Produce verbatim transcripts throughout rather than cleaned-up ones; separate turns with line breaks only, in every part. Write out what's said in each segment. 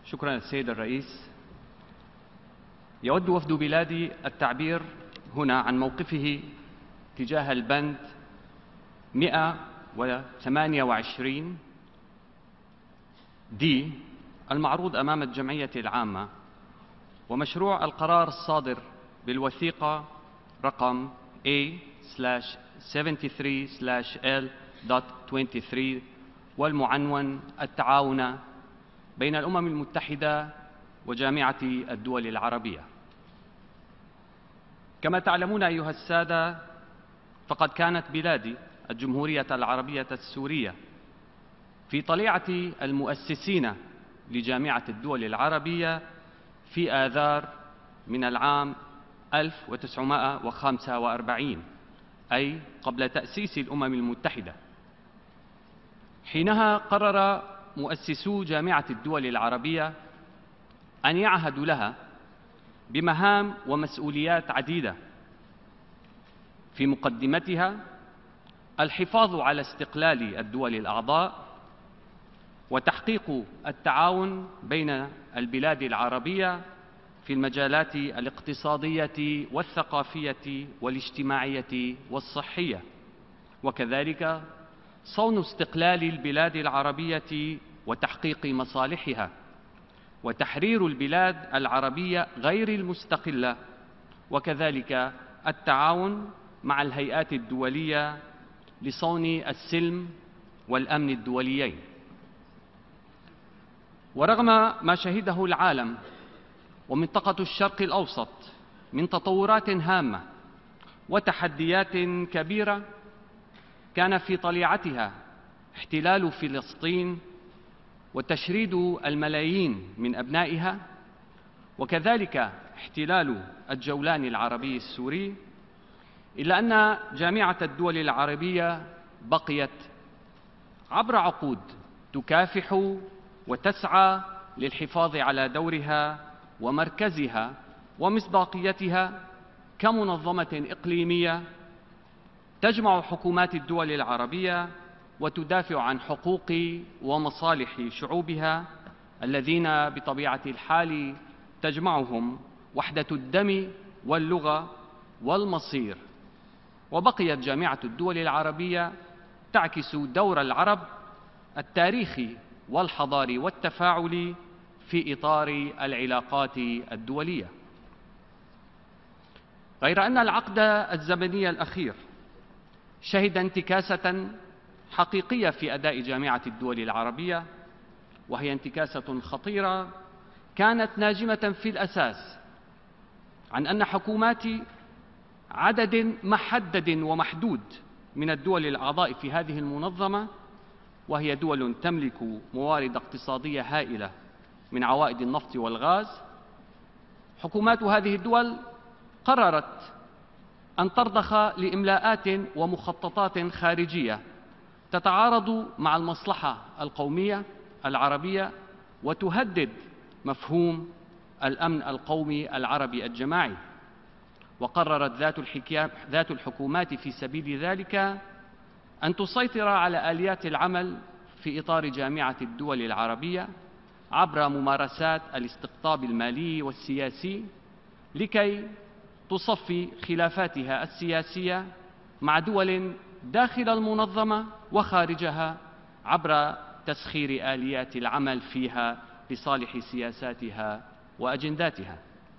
شكرا السيد الرئيس. يود وفد بلادي التعبير هنا عن موقفه تجاه البند مئة وثمانية وعشرين دي المعروض أمام الجمعية العامة، ومشروع القرار الصادر بالوثيقة رقم A سبعة وسبعين L اثنين وعشرين والمعنون التعاون بين الأمم المتحدة وجامعة الدول العربية. كما تعلمون أيها السادة، فقد كانت بلادي الجمهورية العربية السورية في طليعة المؤسسين لجامعة الدول العربية في آذار من العام ألف وتسعمائة وخمسة وأربعين، أي قبل تأسيس الأمم المتحدة. حينها قرر مؤسسو جامعة الدول العربية أن يعهدوا لها بمهام ومسؤوليات عديدة، في مقدمتها الحفاظ على استقلال الدول الأعضاء وتحقيق التعاون بين البلاد العربية في المجالات الاقتصادية والثقافية والاجتماعية والصحية، وكذلك صون استقلال البلاد العربية وتحقيق مصالحها، وتحرير البلاد العربية غير المستقلة، وكذلك التعاون مع الهيئات الدولية لصون السلم والأمن الدوليين. ورغم ما شهده العالم ومنطقة الشرق الأوسط من تطورات هامة وتحديات كبيرة، كان في طليعتها احتلال فلسطين وتشريد الملايين من أبنائها، وكذلك احتلال الجولان العربي السوري، إلا أن جامعة الدول العربية بقيت عبر عقود تكافح وتسعى للحفاظ على دورها ومركزها ومصداقيتها كمنظمة إقليمية تجمع حكومات الدول العربية وتدافع عن حقوق ومصالح شعوبها الذين بطبيعة الحال تجمعهم وحدة الدم واللغة والمصير. وبقيت جامعة الدول العربية تعكس دور العرب التاريخي والحضاري والتفاعلي في إطار العلاقات الدولية. غير أن العقد الزمني الأخير شهد انتكاسة حقيقية في أداء جامعة الدول العربية، وهي انتكاسة خطيرة كانت ناجمة في الأساس عن أن حكومات عدد محدد ومحدود من الدول الأعضاء في هذه المنظمة، وهي دول تملك موارد اقتصادية هائلة من عوائد النفط والغاز، حكومات هذه الدول قررت أن ترضخ لإملاءات ومخططات خارجية تتعارض مع المصلحة القومية العربية وتهدد مفهوم الأمن القومي العربي الجماعي. وقررت ذات الحكومات في سبيل ذلك أن تسيطر على آليات العمل في إطار جامعة الدول العربية عبر ممارسات الاستقطاب المالي والسياسي، لكي تصفي خلافاتها السياسية مع دول داخل المنظمة وخارجها عبر تسخير آليات العمل فيها لصالح سياساتها وأجنداتها.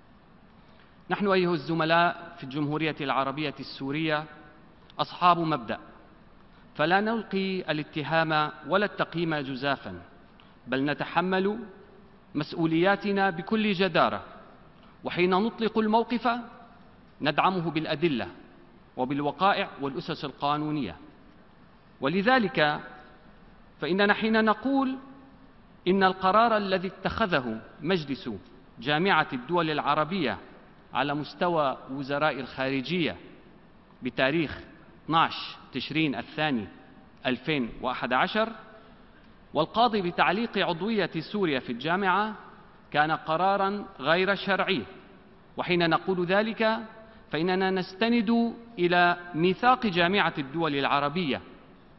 نحن أيها الزملاء في الجمهورية العربية السورية أصحاب مبدأ، فلا نلقي الاتهام ولا التقييم جزافا، بل نتحمل مسؤولياتنا بكل جدارة، وحين نطلق الموقف ندعمه بالأدلة وبالوقائع والأسس القانونية. ولذلك فإننا حين نقول إن القرار الذي اتخذه مجلس جامعة الدول العربية على مستوى وزراء الخارجية بتاريخ اثني عشر تشرين الثاني ألفين وأحد عشر والقاضي بتعليق عضوية سوريا في الجامعة كان قراراً غير شرعي، وحين نقول ذلك فإننا نستند إلى ميثاق جامعة الدول العربية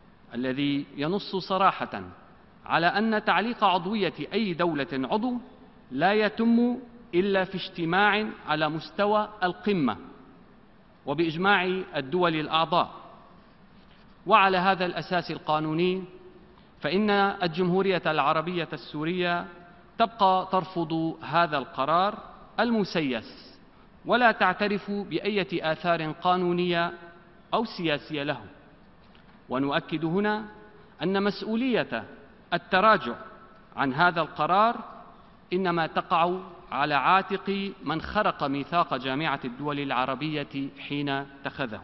الذي ينص صراحة على أن تعليق عضوية أي دولة عضو لا يتم إلا في اجتماع على مستوى القمة وبإجماع الدول الأعضاء. وعلى هذا الأساس القانوني فإن الجمهورية العربية السورية تبقى ترفض هذا القرار المسيس ولا تعترف بأية آثار قانونية أو سياسية له. ونؤكد هنا أن مسؤولية التراجع عن هذا القرار إنما تقع على عاتق من خرق ميثاق جامعة الدول العربية حين اتخذه.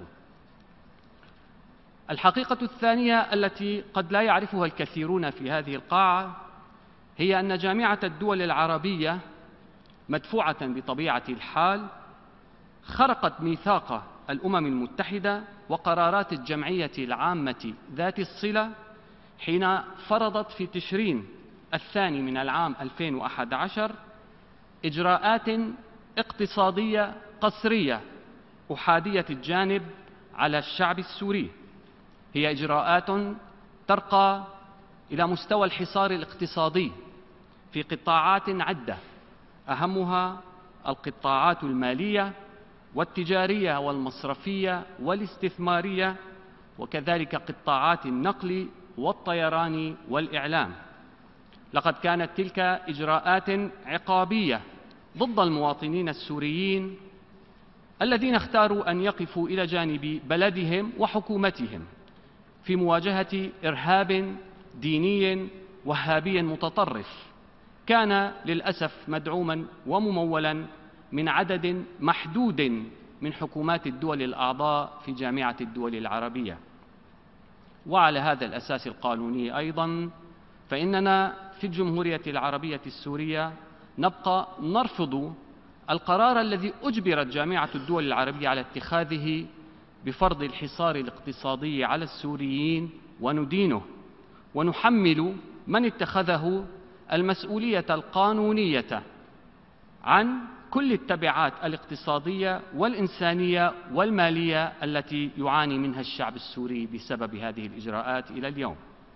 الحقيقة الثانية التي قد لا يعرفها الكثيرون في هذه القاعة هي أن جامعة الدول العربية مدفوعة بطبيعة الحال خرقت ميثاق الأمم المتحدة وقرارات الجمعية العامة ذات الصلة حين فرضت في تشرين الثاني من العام ألفين وأحد عشر إجراءات اقتصادية قسرية أحادية الجانب على الشعب السوري. هي إجراءات ترقى إلى مستوى الحصار الاقتصادي في قطاعات عدة، أهمها القطاعات المالية والتجارية والمصرفية والاستثمارية، وكذلك قطاعات النقل والطيران والإعلام. لقد كانت تلك إجراءات عقابية ضد المواطنين السوريين الذين اختاروا أن يقفوا إلى جانب بلدهم وحكومتهم في مواجهة إرهاب ديني وهابي متطرف كان للأسف مدعوما وممولا من عدد محدود من حكومات الدول الأعضاء في جامعة الدول العربية. وعلى هذا الأساس القانوني أيضا فإننا في الجمهورية العربية السورية نبقى نرفض القرار الذي أجبرت جامعة الدول العربية على اتخاذه بفرض الحصار الاقتصادي على السوريين، وندينه ونحمل من اتخذه المسؤولية القانونية عن كل التبعات الاقتصادية والإنسانية والمالية التي يعاني منها الشعب السوري بسبب هذه الإجراءات إلى اليوم.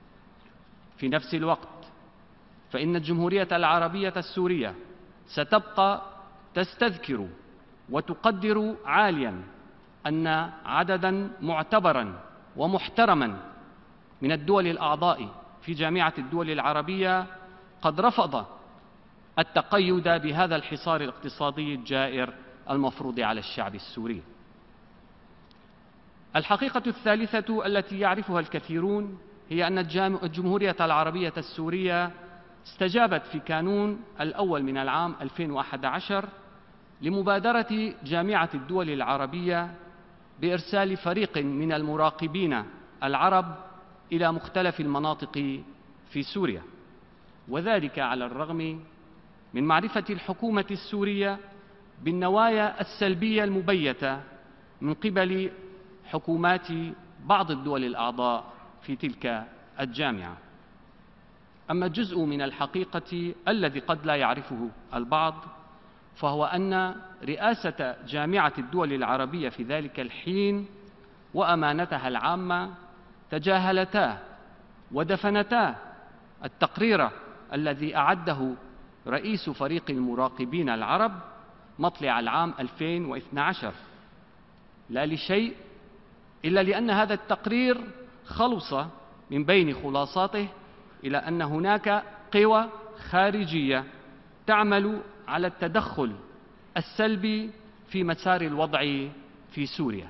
في نفس الوقت فإن الجمهورية العربية السورية ستبقى تستذكر وتقدر عاليا أن عددا معتبرا ومحترما من الدول الأعضاء في جامعة الدول العربية قد رفض التقيد بهذا الحصار الاقتصادي الجائر المفروض على الشعب السوري. الحقيقة الثالثة التي يعرفها الكثيرون هي أن الجمهورية العربية السورية استجابت في كانون الأول من العام ألفين وأحد عشر لمبادرة جامعة الدول العربية بإرسال فريق من المراقبين العرب إلى مختلف المناطق في سوريا، وذلك على الرغم من معرفة الحكومة السورية بالنوايا السلبية المبيتة من قبل حكومات بعض الدول الأعضاء في تلك الجامعة. أما الجزء من الحقيقة الذي قد لا يعرفه البعض فهو أن رئاسة جامعة الدول العربية في ذلك الحين وأمانتها العامة تجاهلتا ودفنتا التقرير الذي أعده رئيس فريق المراقبين العرب مطلع العام ألفين واثني عشر، لا لشيء إلا لأن هذا التقرير خلص من بين خلاصاته إلى أن هناك قوى خارجية تعمل على التدخل السلبي في مسار الوضع في سوريا.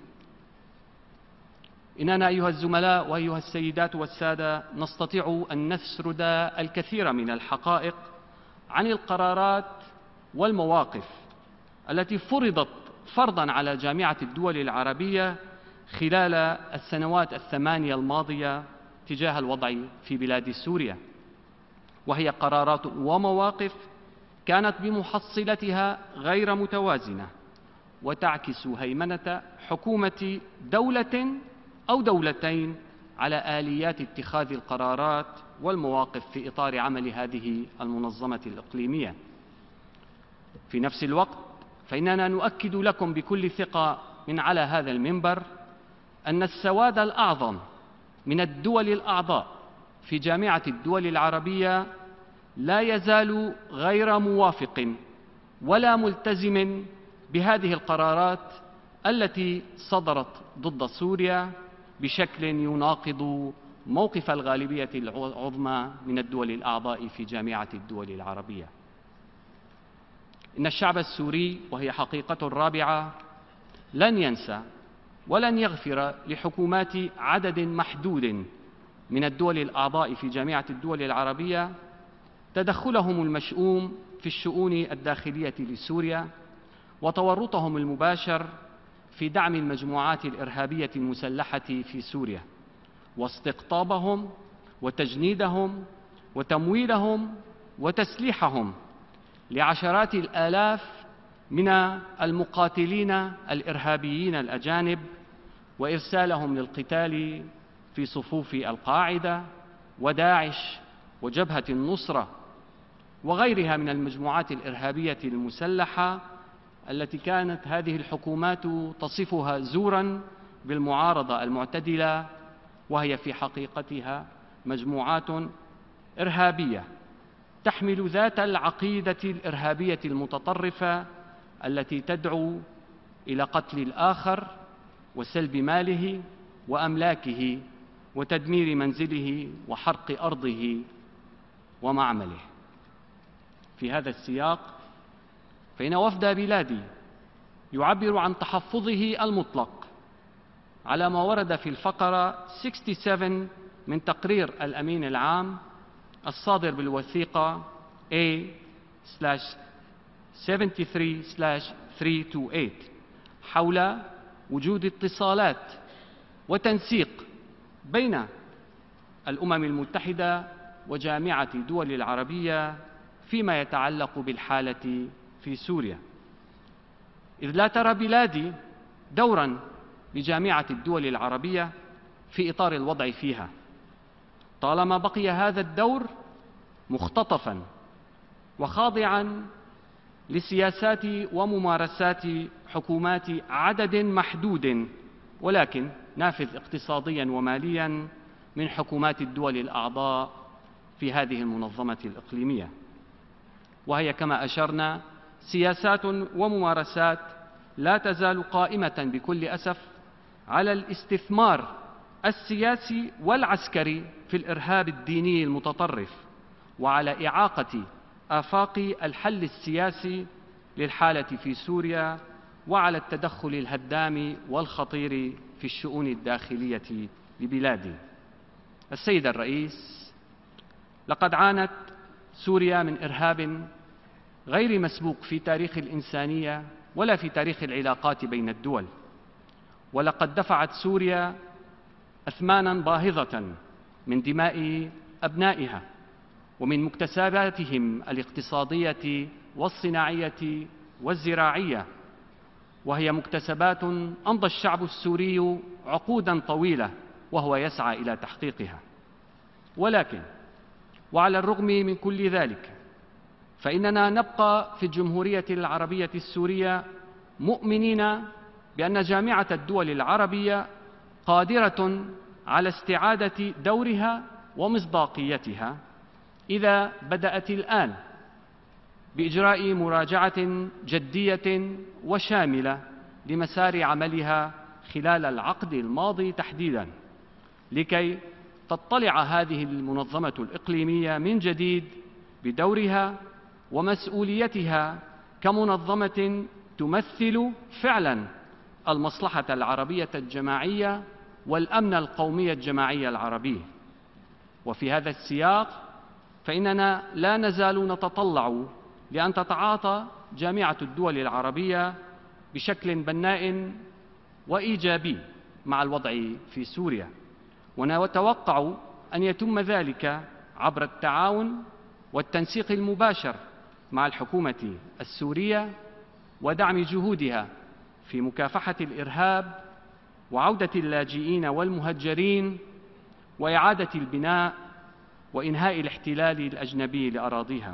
إننا أيها الزملاء وأيها السيدات والسادة نستطيع أن نسرد الكثير من الحقائق عن القرارات والمواقف التي فرضت فرضاً على جامعة الدول العربية خلال السنوات الثمانية الماضية تجاه الوضع في بلاد سوريا، وهي قرارات ومواقف كانت بمحصلتها غير متوازنة وتعكس هيمنة حكومة دولة أو دولتين على آليات اتخاذ القرارات والمواقف في إطار عمل هذه المنظمة الإقليمية. في نفس الوقت فإننا نؤكد لكم بكل ثقة من على هذا المنبر أن السواد الأعظم من الدول الأعضاء في جامعة الدول العربية لا يزال غير موافق ولا ملتزم بهذه القرارات التي صدرت ضد سوريا بشكل يناقض موقف الغالبية العظمى من الدول الأعضاء في جامعة الدول العربية. إن الشعب السوري، وهي حقيقة رابعة، لن ينسى ولن يغفر لحكومات عدد محدود من الدول الأعضاء في جامعة الدول العربية تدخلهم المشؤوم في الشؤون الداخلية لسوريا وتورطهم المباشر في دعم المجموعات الإرهابية المسلحة في سوريا واستقطابهم وتجنيدهم وتمويلهم وتسليحهم لعشرات الآلاف من المقاتلين الإرهابيين الأجانب وإرسالهم للقتال في صفوف القاعدة وداعش وجبهة النصرة وغيرها من المجموعات الإرهابية المسلحة التي كانت هذه الحكومات تصفها زوراً بالمعارضة المعتدلة، وهي في حقيقتها مجموعات إرهابية تحمل ذات العقيدة الإرهابية المتطرفة التي تدعو إلى قتل الآخر وسلب ماله وأملاكه وتدمير منزله وحرق أرضه ومعمله. في هذا السياق فإن وفد بلادي يعبر عن تحفظه المطلق على ما ورد في الفقرة سبعة وستين من تقرير الأمين العام الصادر بالوثيقة A سبعة وثمانين ثلاثمئة وثمانية وثمانين حول وجود اتصالات وتنسيق بين الأمم المتحدة وجامعة الدول العربية فيما يتعلق بالحالة في سوريا، إذ لا ترى بلادي دورا لجامعة الدول العربية في إطار الوضع فيها، طالما بقي هذا الدور مختطفا وخاضعا لسياسات وممارسات حكومات عدد محدود ولكن نافذ اقتصاديا وماليا من حكومات الدول الأعضاء في هذه المنظمة الإقليمية، وهي كما أشرنا سياسات وممارسات لا تزال قائمة بكل أسف على الاستثمار السياسي والعسكري في الإرهاب الديني المتطرف وعلى إعاقة آفاق الحل السياسي للحالة في سوريا وعلى التدخل الهدام والخطير في الشؤون الداخلية لبلادي. السيد الرئيس، لقد عانت سوريا من إرهاب غير مسبوق في تاريخ الإنسانية ولا في تاريخ العلاقات بين الدول، ولقد دفعت سوريا أثماناً باهظة من دماء أبنائها ومن مكتسباتهم الاقتصادية والصناعية والزراعية، وهي مكتسبات أمضى الشعب السوري عقوداً طويلة وهو يسعى إلى تحقيقها. ولكن وعلى الرغم من كل ذلك فإننا نبقى في الجمهورية العربية السورية مؤمنين بأن جامعة الدول العربية قادرة على استعادة دورها ومصداقيتها إذا بدأت الآن بإجراء مراجعة جدية وشاملة لمسار عملها خلال العقد الماضي تحديداً، لكي تطلع هذه المنظمة الإقليمية من جديد بدورها ومسؤوليتها كمنظمة تمثل فعلاً المصلحة العربية الجماعية والأمن القومي الجماعي العربي. وفي هذا السياق فإننا لا نزال نتطلع لأن تتعاطى جامعة الدول العربية بشكل بناء وإيجابي مع الوضع في سوريا، ونتوقع أن يتم ذلك عبر التعاون والتنسيق المباشر مع الحكومة السورية ودعم جهودها في مكافحة الإرهاب وعودة اللاجئين والمهجرين وإعادة البناء وإنهاء الاحتلال الأجنبي لأراضيها.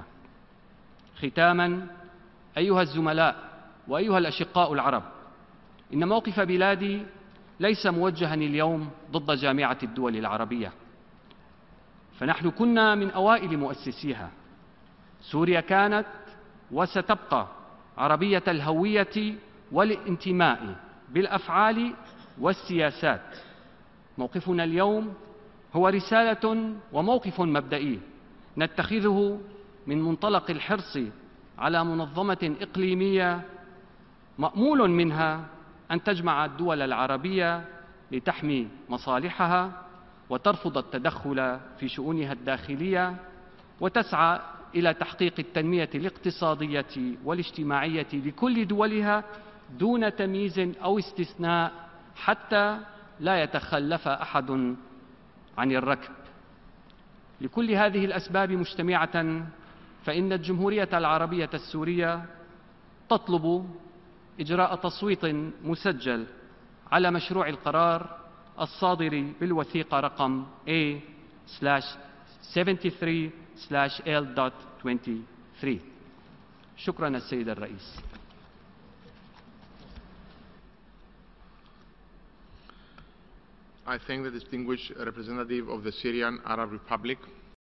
ختاماً، أيها الزملاء وأيها الأشقاء العرب، إن موقف بلادي ليس موجهاً اليوم ضد جامعة الدول العربية، فنحن كنا من أوائل مؤسسيها سوريا كانت وستبقى عربية الهوية والانتماء بالأفعال والسياسات. موقفنا اليوم هو رسالة وموقف مبدئي نتخذه من منطلق الحرص على منظمة إقليمية مأمول منها أن تجمع الدول العربية لتحمي مصالحها وترفض التدخل في شؤونها الداخلية، وتسعى إلى تحقيق التنمية الاقتصادية والاجتماعية لكل دولها دون تمييز أو استثناء، حتى لا يتخلف أحد عن الركب. لكل هذه الأسباب مجتمعة، فإن الجمهورية العربية السورية تطلب إجراء تصويت مسجل على مشروع القرار الصادر بالوثيقة رقم A seventy-three L twenty-three. شكرا السيد الرئيس.
I thank the distinguished representative of the Syrian Arab Republic.